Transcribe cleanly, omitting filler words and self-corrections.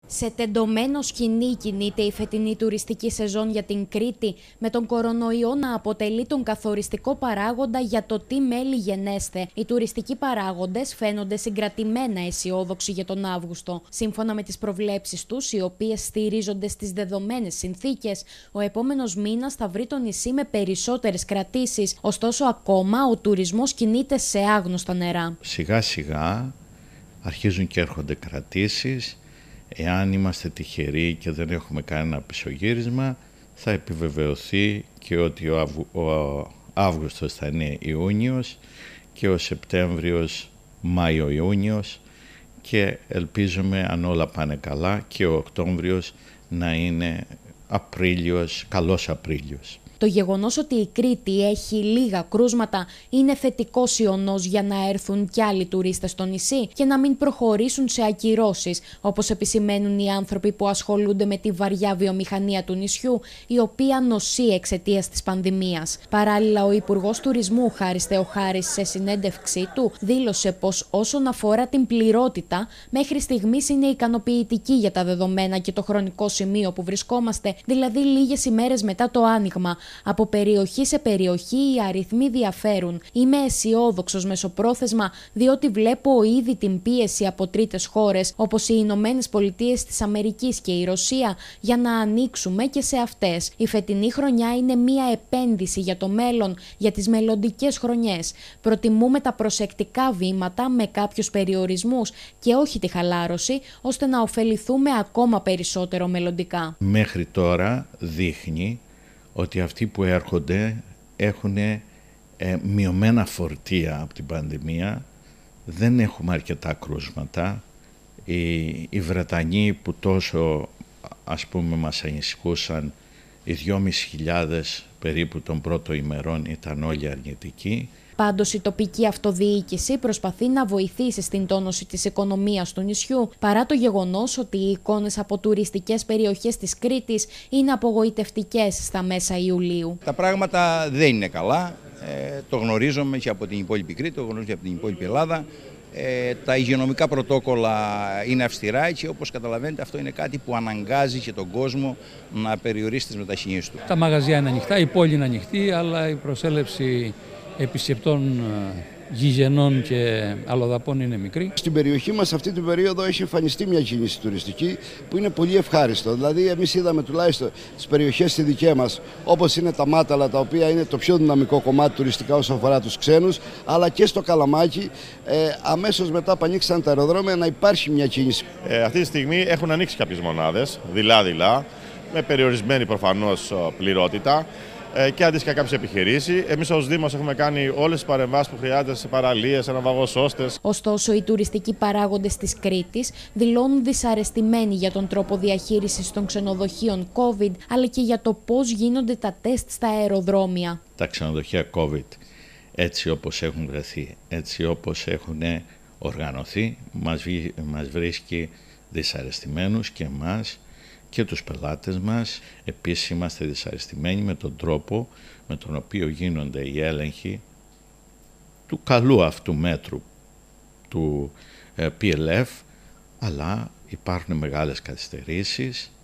Σε τεντωμένο σκηνή κινείται η φετινή τουριστική σεζόν για την Κρήτη, με τον κορονοϊό να αποτελεί τον καθοριστικό παράγοντα για το τι μέλη γενέστε. Οι τουριστικοί παράγοντες φαίνονται συγκρατημένα αισιόδοξοι για τον Αύγουστο. Σύμφωνα με τις προβλέψεις τους, οι οποίες στηρίζονται στις δεδομένες συνθήκες, ο επόμενος μήνας θα βρει το νησί με περισσότερες κρατήσεις. Ωστόσο, ακόμα ο τουρισμός κινείται σε άγνωστα νερά. Σιγά σιγά αρχίζουν και έρχονται κρατήσεις. Εάν είμαστε τυχεροί και δεν έχουμε κανένα πισωγύρισμα, θα επιβεβαιωθεί και ότι ο Αύγουστος θα είναι Ιούνιος και ο Σεπτέμβριος Μάιο-Ιούνιος και ελπίζουμε, αν όλα πάνε καλά, και ο Οκτώβριος να είναι Απρίλιος, καλός Απρίλιος. Το γεγονός ότι η Κρήτη έχει λίγα κρούσματα είναι θετικός ιονός για να έρθουν κι άλλοι τουρίστες στο νησί και να μην προχωρήσουν σε ακυρώσεις, όπως επισημαίνουν οι άνθρωποι που ασχολούνται με τη βαριά βιομηχανία του νησιού, η οποία νοσεί εξαιτίας της πανδημίας. Παράλληλα, ο Υπουργός Τουρισμού Χάρης Θεοχάρης, σε συνέντευξή του, δήλωσε πως όσον αφορά την πληρότητα, μέχρι στιγμής είναι ικανοποιητική για τα δεδομένα και το χρονικό σημείο που βρισκόμαστε, δηλαδή λίγες ημέρες μετά το άνοιγμα. Από περιοχή σε περιοχή οι αριθμοί διαφέρουν. Είμαι αισιόδοξος μεσοπρόθεσμα, διότι βλέπω ήδη την πίεση από τρίτες χώρες, όπως οι Ηνωμένες Πολιτείες της Αμερικής και η Ρωσία, για να ανοίξουμε και σε αυτές. Η φετινή χρονιά είναι μία επένδυση για το μέλλον, για τις μελλοντικές χρονιές. Προτιμούμε τα προσεκτικά βήματα με κάποιους περιορισμούς και όχι τη χαλάρωση, ώστε να ωφεληθούμε ακόμα περισσότερο μελλοντικά. Μέχρι τώρα δείχνει ότι αυτοί που έρχονται έχουν μειωμένα φορτία από την πανδημία, δεν έχουμε αρκετά κρούσματα. Οι Βρετανοί που τόσο μας ανησυχούσαν, οι 2.500 περίπου των πρώτων ημερών ήταν όλοι αρνητικοί. Πάντως η τοπική αυτοδιοίκηση προσπαθεί να βοηθήσει στην τόνωση της οικονομίας του νησιού, παρά το γεγονός ότι οι εικόνες από τουριστικές περιοχές της Κρήτης είναι απογοητευτικές στα μέσα Ιουλίου. Τα πράγματα δεν είναι καλά, το γνωρίζουμε και από την υπόλοιπη Κρήτη, το γνωρίζουμε και από την υπόλοιπη Ελλάδα. Τα υγειονομικά πρωτόκολλα είναι αυστηρά και όπως καταλαβαίνετε αυτό είναι κάτι που αναγκάζει και τον κόσμο να περιορίσει τις μετακινήσεις του. Τα μαγαζιά είναι ανοιχτά, η πόλη είναι ανοιχτή, αλλά η προσέλευση επισκεπτών γηγενών και αλλοδαπών είναι μικρή. Στην περιοχή μας αυτή την περίοδο έχει εμφανιστεί μια κίνηση τουριστική που είναι πολύ ευχάριστο. Δηλαδή εμείς είδαμε τουλάχιστον στις περιοχές στη δική μας, όπως είναι τα Μάταλα, τα οποία είναι το πιο δυναμικό κομμάτι τουριστικά όσον αφορά τους ξένους, αλλά και στο Καλαμάκι αμέσως μετά που ανοίξαν τα αεροδρόμια να υπάρχει μια κίνηση. Αυτή τη στιγμή έχουν ανοίξει κάποιες μονάδες, δειλά-δειλά, με περιορισμένη προφανώς πληρότητα. Και αντίστοιχα κάποιες επιχειρήσεις. Εμείς ως Δήμος έχουμε κάνει όλες τις παρεμβάσεις που χρειάζεται σε παραλίες, σε ναυαγοσώστες. Ωστόσο, οι τουριστικοί παράγοντες της Κρήτης δηλώνουν δυσαρεστημένοι για τον τρόπο διαχείρισης των ξενοδοχείων COVID, αλλά και για το πώς γίνονται τα τεστ στα αεροδρόμια. Τα ξενοδοχεία COVID, έτσι όπως έχουν βρεθεί, έτσι όπως έχουν οργανωθεί, μας βρίσκει δυσαρεστημένους και εμάς και τους πελάτες μας. Επίσης είμαστε δυσαρεστημένοι με τον τρόπο με τον οποίο γίνονται οι έλεγχοι του καλού αυτού μέτρου του PLF, αλλά υπάρχουν μεγάλες καθυστερήσεις.